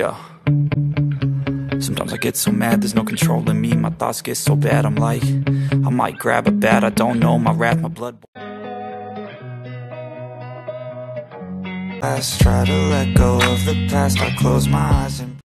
Yeah. Sometimes I get so mad, there's no controlling me. My thoughts get so bad, I'm like, I might grab a bat, I don't know, my wrath, my blood. I try to let go of the past, I close my eyes and